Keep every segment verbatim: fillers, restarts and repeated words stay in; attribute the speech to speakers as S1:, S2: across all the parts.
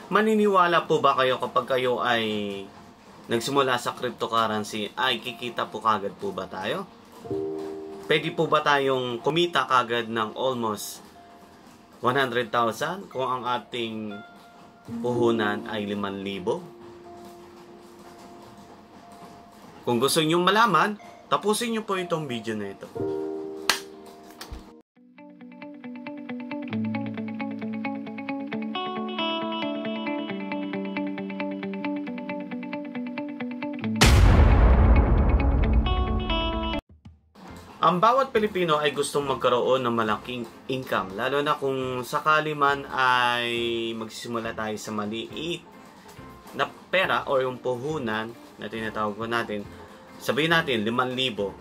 S1: Maniniwala po ba kayo kapag kayo ay nagsimula sa cryptocurrency ay kikita po kagad po ba tayo? Pwede po ba tayong kumita kagad ng almost one hundred thousand kung ang ating puhunan ay limang libo? Kung gusto nyo malaman, tapusin nyo po itong video na ito. Ang bawat Pilipino ay gustong magkaroon ng malaking income, lalo na kung sakali man ay magsisimula tayo sa maliit na pera o yung puhunan na tinatawag ko natin, sabihin natin limang libo.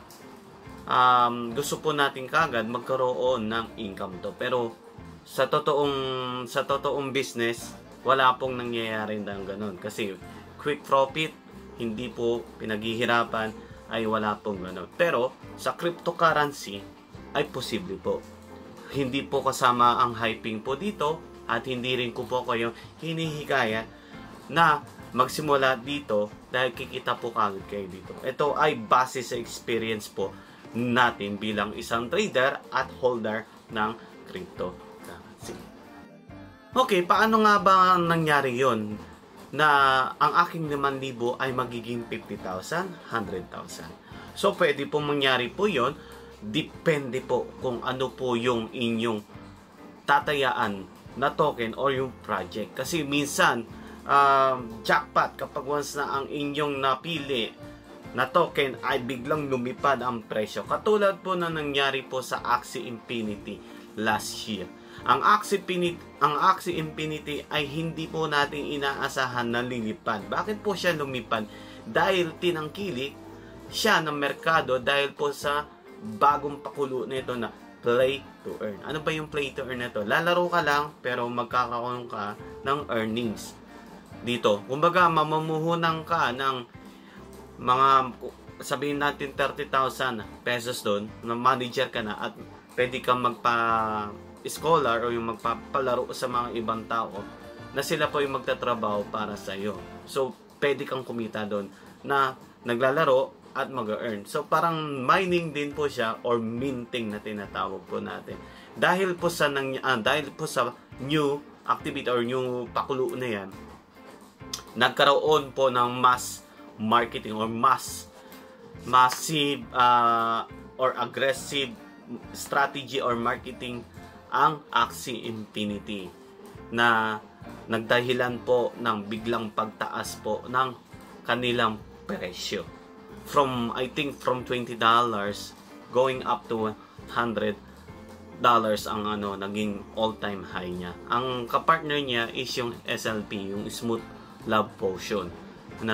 S1: Um, gusto po natin kagad magkaroon ng income to. Pero sa totoong sa totoong business, wala pong nangyayari ng ganun. Kasi quick profit, hindi po pinaghihirapan, ay wala pong gano'n. Pero sa cryptocurrency ay posible po. Hindi po kasama ang hyping po dito at hindi rin ko po kayo hinihikayat na magsimula dito dahil kikita po kagad kayo dito. Ito ay base sa experience po natin bilang isang trader at holder ng cryptocurrency. Okay, paano nga ba nangyari yon? Na ang aking limang libo ay magiging fifty thousand, one hundred thousand. So, pwede po mangyari po yon. Depende po kung ano po yung inyong tatayaan na token or yung project. Kasi minsan, um, jackpot kapag once na ang inyong napili na token ay biglang lumipad ang presyo. Katulad po na nangyari po sa Axie Infinity last year. Ang Axie Infinity, ang Axie Infinity ay hindi po natin inaasahan na lilipad. Bakit po siya lumipad? Dahil tinangkilik siya ng merkado dahil po sa bagong pakulo nito na play to earn. Ano ba yung play to earn nito? Lalaro ka lang pero magkakaroon ka ng earnings dito. Kumbaga mamumuhunan ka ng mga sabihin natin thirty thousand pesos doon, na manager ka na at pwede kang magpa scholar o yung magpapalaro sa mga ibang tao na sila po yung magtatrabaho para sa iyo. So, pwede kang kumita doon na naglalaro at mag-earn. So, parang mining din po siya or minting na tinatawag po natin. Dahil po sa nang, ah, dahil po sa new activity or new pakulo na yan, nagkaroon po ng mass marketing or mass massive uh, or aggressive strategy or marketing ang Axie Infinity na nagdahilan po ng biglang pagtaas po ng kanilang presyo. From, I think, from twenty dollars going up to one hundred dollars ang ano, naging all-time high niya. Ang kapartner niya is yung S L P, yung Smooth Love Potion, na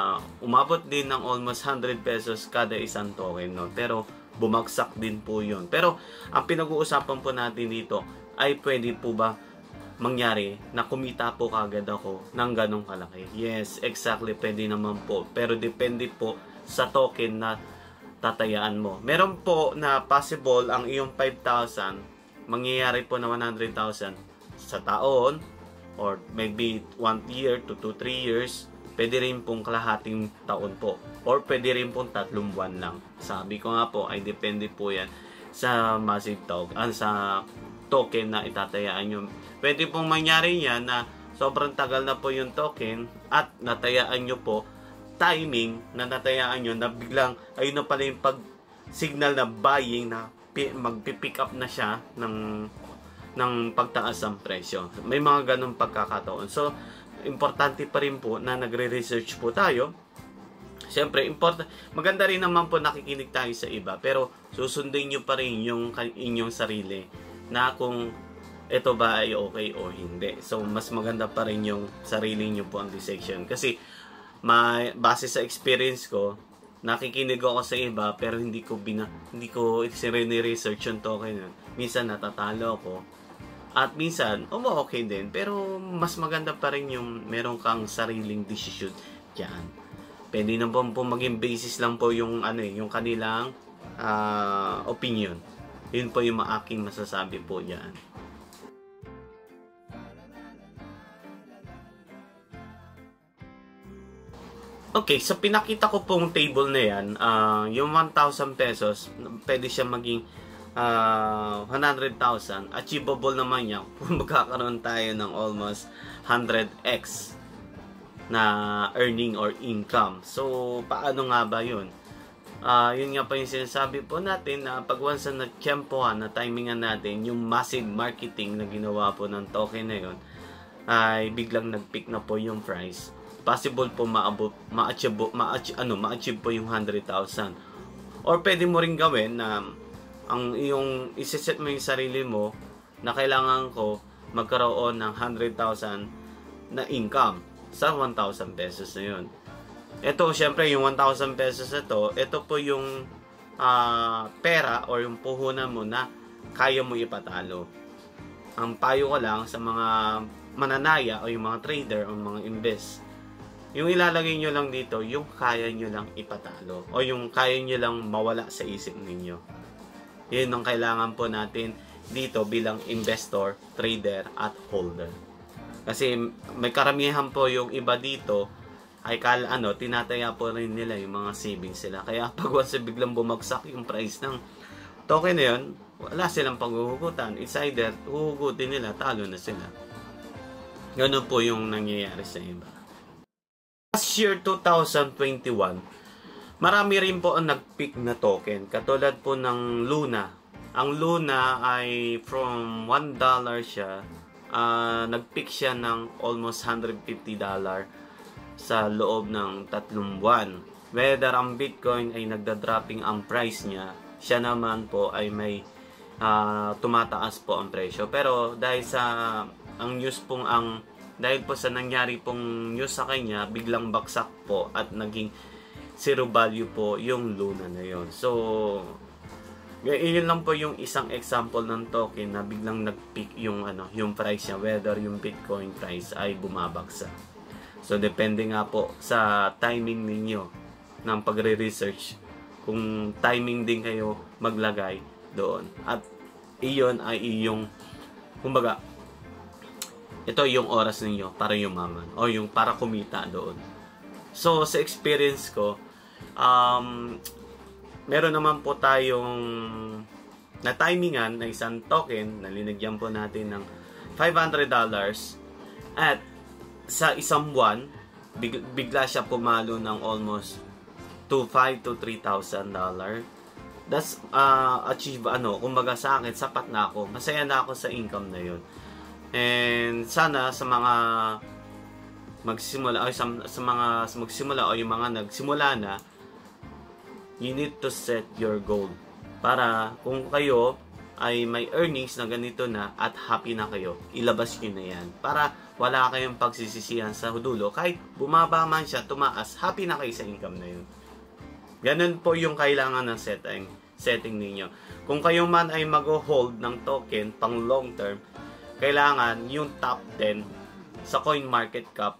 S1: umabot din ng almost one hundred pesos kada isang token, no? Pero bumagsak din po yun. Pero ang pinag-uusapan po natin dito ay pwede po ba mangyari na kumita po kagad ako ng ganong kalaki? Yes, exactly, pwede naman po. Pero depende po sa token na tatayaan mo. Meron po na possible ang iyong five thousand mangyayari po na one hundred thousand sa taon or maybe one year to two, three years. Pwede rin pong kalahating taon po. Or pwede rin pong tatlong buwan lang. Sabi ko nga po, ay depende po yan sa massive token, ah, sa token na itatayaan nyo. Pwede pong mangyari yan na sobrang tagal na po yung token at natayaan nyo po timing na natayaan nyo na biglang ayun na pala yung pag-signal na buying na mag-pick up na siya ng, ng pagtaas ng presyo. May mga ganong pagkakataon. So, importante pa rin po na nagre-research po tayo. Siyempre, important, maganda rin naman po nakikinig tayo sa iba, pero susundin nyo pa rin yung inyong sarili na kung ito ba ay okay o hindi. So, mas maganda pa rin yung sarili nyo po ang decision. Kasi, may, base sa experience ko, nakikinig ako sa iba, pero hindi ko bina, hindi ko research yung token. Minsan natatalo ako. At minsan, um, okay din. Pero mas maganda pa rin yung meron kang sariling decision dyan. Pwede na po, po maging basis lang po yung, ano, yung kanilang uh, opinion. Yun po yung maaking masasabi po dyan. Okay, so pinakita ko pong table na yan, uh, yung one thousand pesos, pwede siya maging uh, one hundred thousand. Achievable naman yan kung magkakaroon tayo ng almost one hundred x na earning or income. So, paano nga ba yun? Uh, yun nga pa yung sinasabi po natin na pag once na nag-tiyempohan, na timingan natin, yung massive marketing na ginawa po ng token na yun, ay biglang nag-pick na po yung price. Possible po maabot, ma-achieve, ma-achieve, ano, ma-achieve po yung one hundred thousand. Or pwede mo rin gawin na ang iyong iseset mo yung sarili mo na kailangan ko magkaroon ng one hundred thousand na income sa one thousand pesos na yun. Ito, syempre, yung one thousand pesos na to, ito po yung uh, pera or yung puhunan mo na kaya mo ipatalo. Ang payo ko lang sa mga mananaya o yung mga trader o mga invest, yung ilalagay nyo lang dito, yung kaya nyo lang ipatalo o yung kaya nyo lang mawala sa isip ninyo. Yun ang kailangan po natin dito bilang investor, trader, at holder. Kasi may karamihan po yung iba dito ay kala, ano, tinataya po rin nila yung mga savings sila. Kaya pag once biglang bumagsak yung price ng token na yun, wala silang paghuhugutan. It's either huhugutin nila, talo na sila. Ganun po yung nangyayari sa iba. Last year two thousand twenty-one, marami rin po ang nag-pick na token. Katulad po ng Luna. Ang Luna ay from one dollar siya. Uh, nag-pick siya ng almost one hundred fifty dollars sa loob ng tatlong buwan. Whether ang Bitcoin ay nagda-dropping ang price niya, siya naman po ay may uh, tumataas po ang presyo. Pero dahil sa ang news pong ang dahil po sa nangyari pong news sa kanya, biglang baksak po at naging zero value po yung Luna na yon. So, yun lang po yung isang example ng token na biglang nag-peak yung, ano, yung price niya, whether yung Bitcoin price ay bumabagsak. So, depende nga po sa timing ninyo ng pagre-research, kung timing din kayo maglagay doon. At iyon ay iyong, kumbaga, ito yung oras ninyo para yumaman o yung para kumita doon. So, sa experience ko, um, meron naman po tayong na timingan na isang token na linagyan po natin ng five hundred dollars at sa isang buwan, big, bigla siya pumalo ng almost to five to three thousand dollars. That's uh, achieve, ano, kumbaga sa akin, sapat na ako. Masaya na ako sa income na yun. And sana sa mga magsimula o sa, sa mga magsimula o yung mga nagsimula na, you need to set your goal para kung kayo ay may earnings na ganito na at happy na kayo, ilabas nyo na yan para wala kayong pagsisisihan sa dulo. Kahit bumaba man siya, tumaas, happy na kayo sa income na yun. Ganun po yung kailangan ng setting, setting ninyo. Kung kayo man ay mag-hold ng token pang long term, kailangan yung top ten sa coin market cap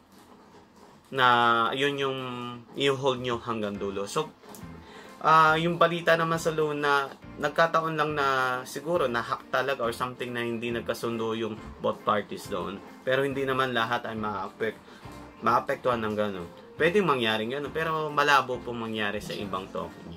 S1: na yun yung i-hold nyo hanggang dulo. So, uh, yung balita naman sa Luna, nagkataon lang na siguro na-hack talaga or something na hindi nagkasundo yung both parties doon. Pero hindi naman lahat ay ma-affect, ma-apektuhan ng gano'n. Pwedeng mangyari gano'n, pero malabo pong mangyari sa ibang token.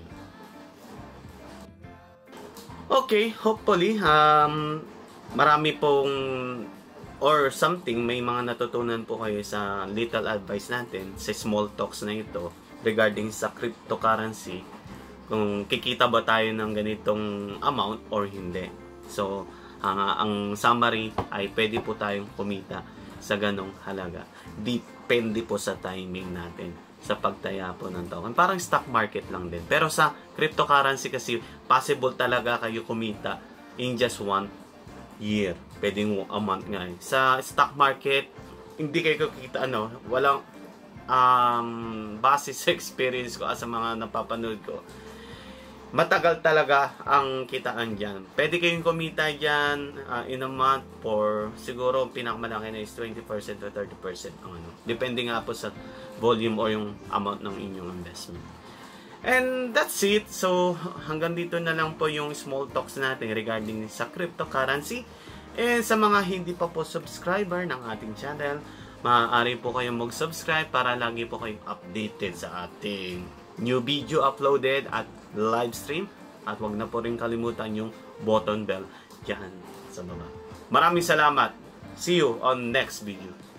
S1: Okay, hopefully, um, marami pong or something, may mga natutunan po kayo sa little advice natin sa small talks na ito regarding sa cryptocurrency, kung kikita ba tayo ng ganitong amount or hindi. So, uh, ang summary ay pwede po tayong kumita sa ganong halaga. Depende po sa timing natin sa pagtaya po ng token. Parang stock market lang din. Pero sa cryptocurrency kasi, possible talaga kayo kumita in just one year. Pwedeng a month nga eh. Sa stock market, hindi kayo kikita, ano, walang um, base sa experience ko sa mga napapanood ko. Matagal talaga ang kitaan dyan. Pwede kayong kumita dyan uh, in a month for siguro pinakamalaki na is twenty percent to thirty percent ang ano. Depende nga po sa volume or yung amount ng inyong investment. And that's it. So, hanggang dito na lang po yung small talks natin regarding sa cryptocurrency. And sa mga hindi pa po subscriber ng ating channel, maaari po kayong mag-subscribe para lagi po kayong updated sa ating new video uploaded at live stream. At wag na po rin kalimutan yung button bell dyan sa baba. Maraming salamat. See you on next video.